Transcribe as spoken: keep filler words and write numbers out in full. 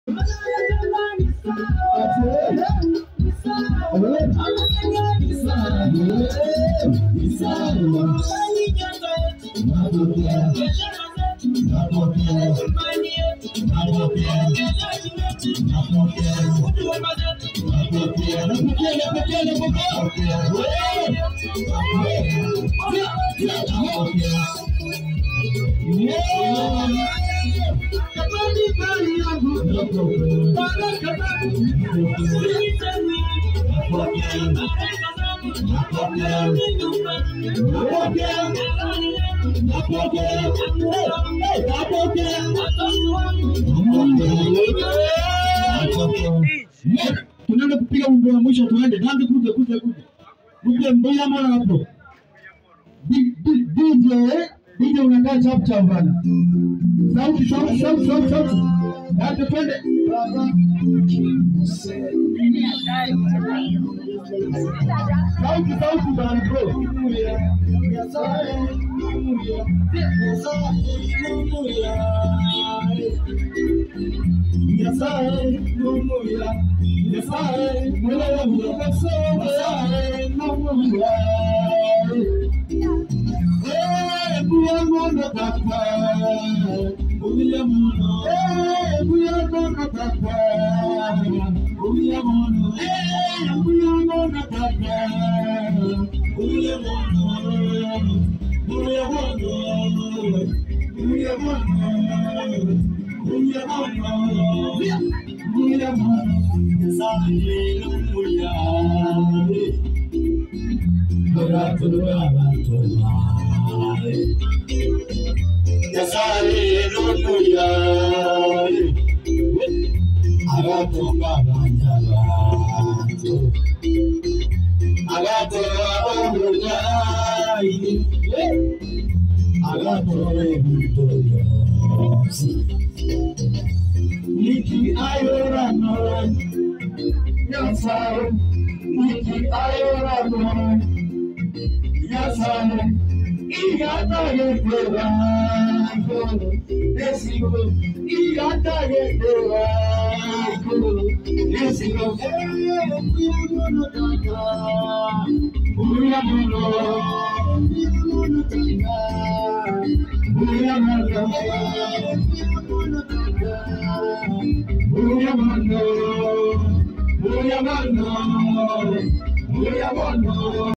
Tunaenda kupiga wimbo wa mwisho tuende. Nandi kuja kuja kuja. Kuja mbona mwana hapo. D J D J unakaa chap chap bana. Sauti sauti sauti sauti sauti. Nandi twende. Sauti sauti bana bro. Yes, I know ya. Yes, I know ya. Yes, I know ya. Eh, buya mono tata. Buya mono. Eh, buya mono tata. Buya mono. Eh, buya mono tata. Buya mono. Buya mono. Buya mono. Buya mono, buya mono, hallelujah. Hallelujah. Yes, hallelujah. Agatonga banyabantu, agatonga omunyai, agatonga ebitoyosi. Niki ayora no, yasai. Niki ayora no, yasai. Igata yetewa, desigo. Igata yetewa, desigo. Eh, buya mono tata, buya mono, buya mono tata, buya mono, buya mono tata. Buya mono, buya mono, buya mono.